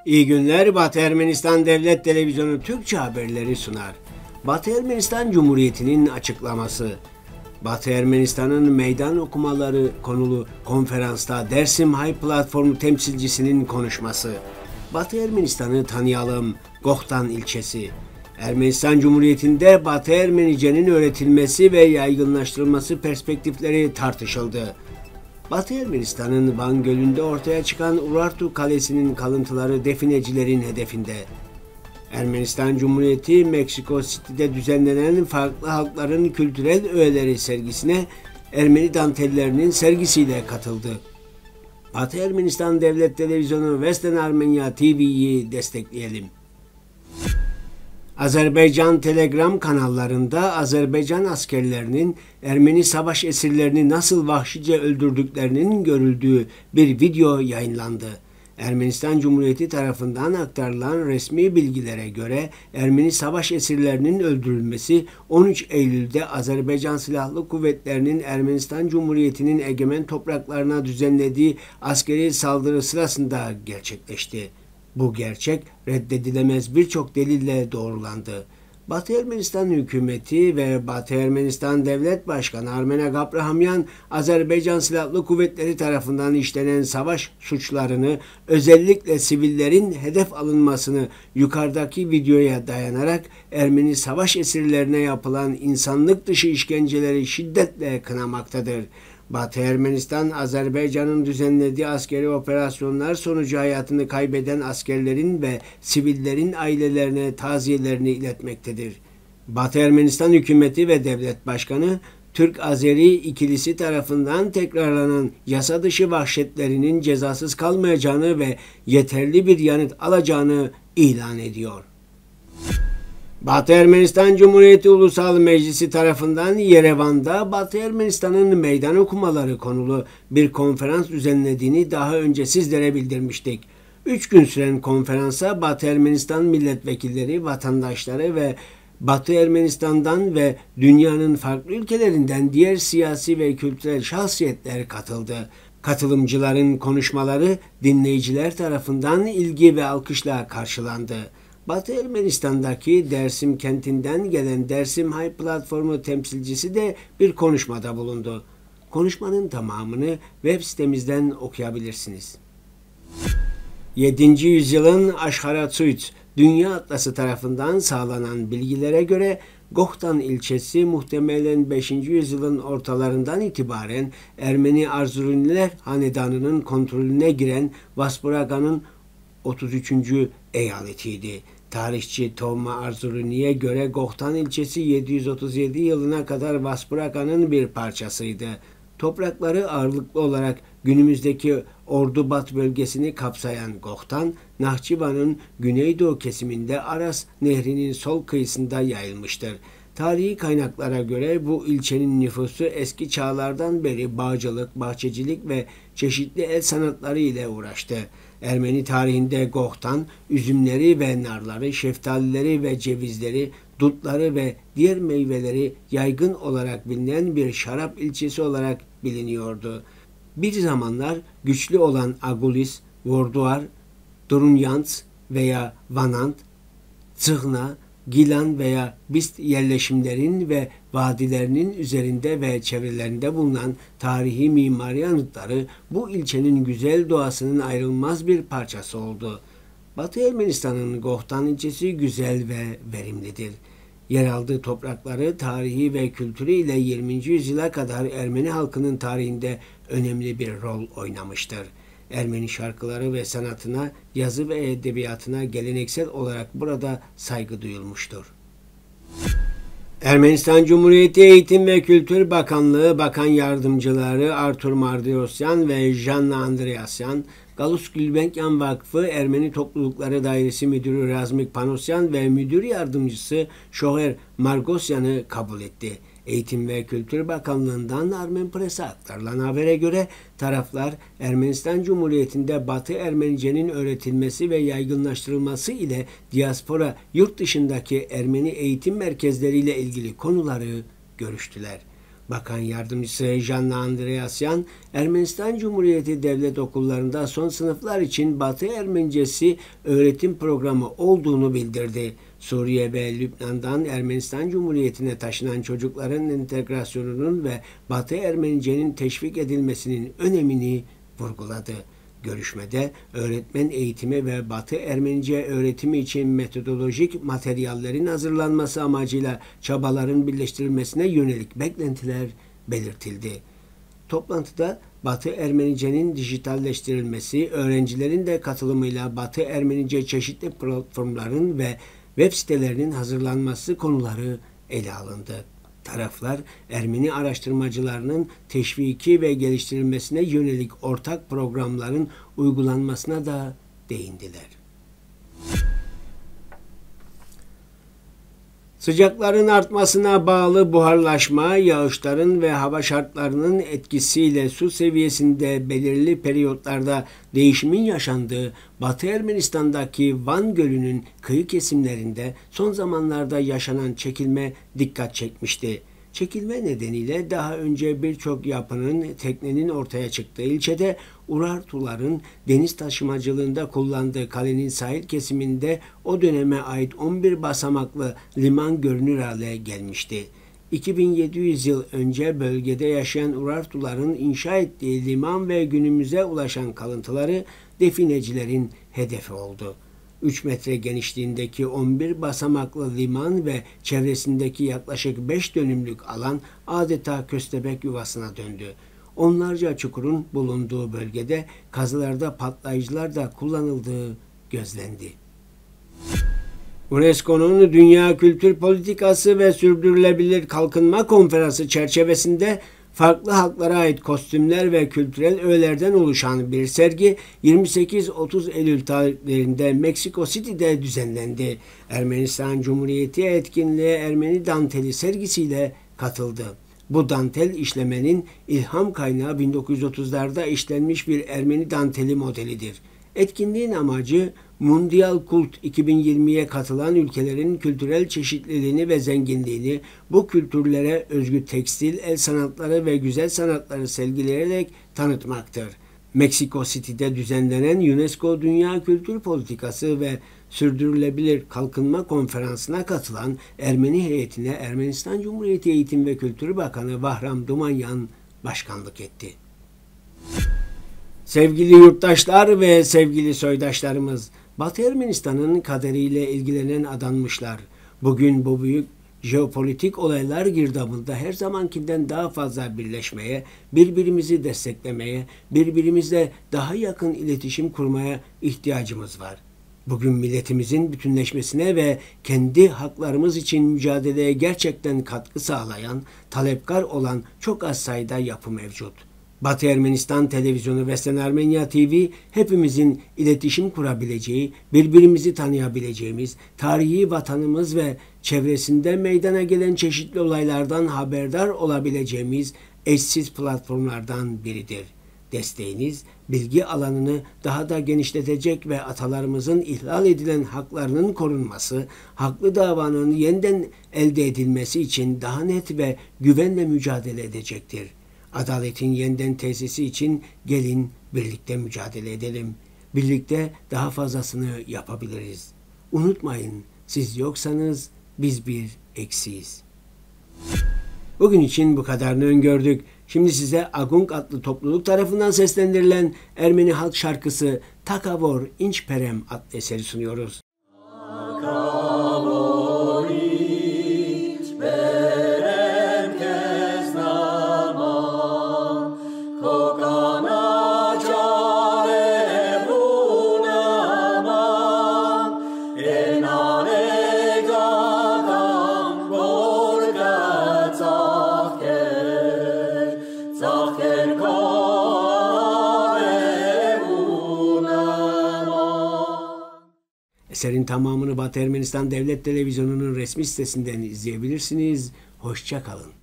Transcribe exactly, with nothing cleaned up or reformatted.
İyi günler. Batı Ermenistan Devlet Televizyonu Türkçe haberleri sunar. Batı Ermenistan Cumhuriyeti'nin açıklaması. Batı Ermenistan'ın meydan okumaları konulu konferansta Dersim Hay Platformu temsilcisinin konuşması. Batı Ermenistan'ı tanıyalım. Gohtan ilçesi. Ermenistan Cumhuriyeti'nde Batı Ermenice'nin öğretilmesi ve yaygınlaştırılması perspektifleri tartışıldı. Batı Ermenistan'ın Van Gölü'nde ortaya çıkan Urartu Kalesi'nin kalıntıları definecilerin hedefinde. Ermenistan Cumhuriyeti, Meksiko City'de düzenlenen farklı halkların kültürel öğeleri sergisine Ermeni dantellerinin sergisiyle katıldı. Batı Ermenistan Devlet Televizyonu Western Armenia T V'yi destekleyelim. Azerbaycan Telegram kanallarında Azerbaycan askerlerinin Ermeni savaş esirlerini nasıl vahşice öldürdüklerinin görüldüğü bir video yayınlandı. Ermenistan Cumhuriyeti tarafından aktarılan resmi bilgilere göre Ermeni savaş esirlerinin öldürülmesi on üç Eylül'de Azerbaycan Silahlı Kuvvetleri'nin Ermenistan Cumhuriyeti'nin egemen topraklarına düzenlediği askeri saldırı sırasında gerçekleşti. Bu gerçek reddedilemez birçok delille doğrulandı. Batı Ermenistan hükümeti ve Batı Ermenistan Devlet Başkanı Armen Gabrahamyan, Azerbaycan Silahlı Kuvvetleri tarafından işlenen savaş suçlarını, özellikle sivillerin hedef alınmasını yukarıdaki videoya dayanarak Ermeni savaş esirlerine yapılan insanlık dışı işkenceleri şiddetle kınamaktadır. Batı Ermenistan, Azerbaycan'ın düzenlediği askeri operasyonlar sonucu hayatını kaybeden askerlerin ve sivillerin ailelerine taziyelerini iletmektedir. Batı Ermenistan hükümeti ve devlet başkanı, Türk-Azeri ikilisi tarafından tekrarlanan yasa dışı vahşetlerinin cezasız kalmayacağını ve yeterli bir yanıt alacağını ilan ediyor. Batı Ermenistan Cumhuriyeti Ulusal Meclisi tarafından Yerevan'da Batı Ermenistan'ın meydan okumaları konulu bir konferans düzenlediğini daha önce sizlere bildirmiştik. Üç gün süren konferansa Batı Ermenistan milletvekilleri, vatandaşları ve Batı Ermenistan'dan ve dünyanın farklı ülkelerinden diğer siyasi ve kültürel şahsiyetler katıldı. Katılımcıların konuşmaları dinleyiciler tarafından ilgi ve alkışla karşılandı. Batı Ermenistan'daki Dersim kentinden gelen Dersim Hay Platformu temsilcisi de bir konuşmada bulundu. Konuşmanın tamamını web sitemizden okuyabilirsiniz. yedinci yüzyılın Aşharatsuit Dünya Atlası tarafından sağlanan bilgilere göre Gohtan ilçesi muhtemelen beşinci yüzyılın ortalarından itibaren Ermeni Arzuruniler hanedanının kontrolüne giren Vaspuragan'ın otuz üçüncü eyaletiydi. Tarihçi Toma Arzuruni'ye göre Gohtan ilçesi yedi yüz otuz yedi yılına kadar Vaspuragan'ın bir parçasıydı. Toprakları ağırlıklı olarak günümüzdeki Ordubat bölgesini kapsayan Gohtan, Nahçıvan'ın güneydoğu kesiminde Aras Nehri'nin sol kıyısında yayılmıştır. Tarihi kaynaklara göre bu ilçenin nüfusu eski çağlardan beri bağcılık, bahçecilik ve çeşitli el sanatları ile uğraştı. Ermeni tarihinde Gohtan, üzümleri ve narları, şeftalileri ve cevizleri, dutları ve diğer meyveleri yaygın olarak bilinen bir şarap ilçesi olarak biliniyordu. Bir zamanlar güçlü olan Agulis, Vorduar, Durunyans veya Vanant, Tsıhna, Gilan veya Bist yerleşimlerin ve vadilerinin üzerinde ve çevrelerinde bulunan tarihi mimari anıtları bu ilçenin güzel doğasının ayrılmaz bir parçası oldu. Batı Ermenistan'ın Gohtan ilçesi güzel ve verimlidir. Yer aldığı toprakları, tarihi ve kültürü ile yirminci yüzyıla kadar Ermeni halkının tarihinde önemli bir rol oynamıştır. Ermeni şarkıları ve sanatına, yazı ve edebiyatına geleneksel olarak burada saygı duyulmuştur. Ermenistan Cumhuriyeti Eğitim ve Kültür Bakanlığı Bakan Yardımcıları Artur Mardiosyan ve Janna Andreasyan, Galus Gulbenkian Vakfı Ermeni Toplulukları Dairesi Müdürü Razmik Panosyan ve Müdür Yardımcısı Şoher Margosyan'ı kabul etti. Eğitim ve Kültür Bakanlığı'ndan Armen Press'e aktarılan habere göre taraflar Ermenistan Cumhuriyeti'nde Batı Ermenice'nin öğretilmesi ve yaygınlaştırılması ile diaspora yurt dışındaki Ermeni eğitim merkezleriyle ilgili konuları görüştüler. Bakan Yardımcısı Janna Andreasyan, Ermenistan Cumhuriyeti devlet okullarında son sınıflar için Batı Ermenicesi öğretim programı olduğunu bildirdi. Suriye ve Lübnan'dan Ermenistan Cumhuriyeti'ne taşınan çocukların entegrasyonunun ve Batı Ermenice'nin teşvik edilmesinin önemini vurguladı. Görüşmede öğretmen eğitimi ve Batı Ermenice öğretimi için metodolojik materyallerin hazırlanması amacıyla çabaların birleştirilmesine yönelik beklentiler belirtildi. Toplantıda Batı Ermenice'nin dijitalleştirilmesi, öğrencilerin de katılımıyla Batı Ermenice çeşitli platformların ve web sitelerinin hazırlanması konuları ele alındı. Taraflar, Ermeni araştırmacılarının teşviki ve geliştirilmesine yönelik ortak programların uygulanmasına da değindiler. Sıcakların artmasına bağlı buharlaşma, yağışların ve hava şartlarının etkisiyle su seviyesinde belirli periyotlarda değişimin yaşandığı Batı Ermenistan'daki Van Gölü'nün kıyı kesimlerinde son zamanlarda yaşanan çekilme dikkat çekmişti. Çekilme nedeniyle daha önce birçok yapının, teknenin ortaya çıktığı ilçede Urartuların deniz taşımacılığında kullandığı kalenin sahil kesiminde o döneme ait on bir basamaklı liman görünür hale gelmişti. iki bin yedi yüz yıl önce bölgede yaşayan Urartuların inşa ettiği liman ve günümüze ulaşan kalıntıları definecilerin hedefi oldu. üç metre genişliğindeki on bir basamaklı liman ve çevresindeki yaklaşık beş dönümlük alan adeta köstebek yuvasına döndü. Onlarca çukurun bulunduğu bölgede kazılarda patlayıcılar da kullanıldığı gözlendi. UNESCO'nun Dünya Kültür Politikası ve Sürdürülebilir Kalkınma Konferansı çerçevesinde farklı halklara ait kostümler ve kültürel öğelerden oluşan bir sergi yirmi sekiz otuz Eylül tarihlerinde Meksiko City'de düzenlendi. Ermenistan Cumhuriyeti etkinliğe Ermeni danteli sergisiyle katıldı. Bu dantel işlemenin ilham kaynağı bin dokuz yüz otuzlarda işlenmiş bir Ermeni danteli modelidir. Etkinliğin amacı Mundial Kult iki bin yirmiye katılan ülkelerin kültürel çeşitliliğini ve zenginliğini bu kültürlere özgü tekstil, el sanatları ve güzel sanatları sergileyerek tanıtmaktır. Meksiko City'de düzenlenen UNESCO Dünya Kültür Politikası ve Sürdürülebilir Kalkınma Konferansı'na katılan Ermeni heyetine Ermenistan Cumhuriyeti Eğitim ve Kültür Bakanı Bahram Dumanyan başkanlık etti. Sevgili yurttaşlar ve sevgili soydaşlarımız, Batı Ermenistan'ın kaderiyle ilgilenen adanmışlar. Bugün bu büyük jeopolitik olaylar girdabında her zamankinden daha fazla birleşmeye, birbirimizi desteklemeye, birbirimizle daha yakın iletişim kurmaya ihtiyacımız var. Bugün milletimizin bütünleşmesine ve kendi haklarımız için mücadeleye gerçekten katkı sağlayan, talepkar olan çok az sayıda yapı mevcut. Batı Ermenistan Televizyonu Western Armenia T V hepimizin iletişim kurabileceği, birbirimizi tanıyabileceğimiz, tarihi vatanımız ve çevresinde meydana gelen çeşitli olaylardan haberdar olabileceğimiz eşsiz platformlardan biridir. Desteğiniz, bilgi alanını daha da genişletecek ve atalarımızın ihlal edilen haklarının korunması, haklı davanın yeniden elde edilmesi için daha net ve güvenle mücadele edecektir. Adaletin yeniden tesisi için gelin birlikte mücadele edelim. Birlikte daha fazlasını yapabiliriz. Unutmayın, siz yoksanız biz bir eksiyiz. Bugün için bu kadarını öngördük. Şimdi size Agung adlı topluluk tarafından seslendirilen Ermeni halk şarkısı Takavor İnçperem adlı eseri sunuyoruz. Eserin tamamını Batı Ermenistan Devlet Televizyonu'nun resmi sitesinden izleyebilirsiniz. Hoşça kalın.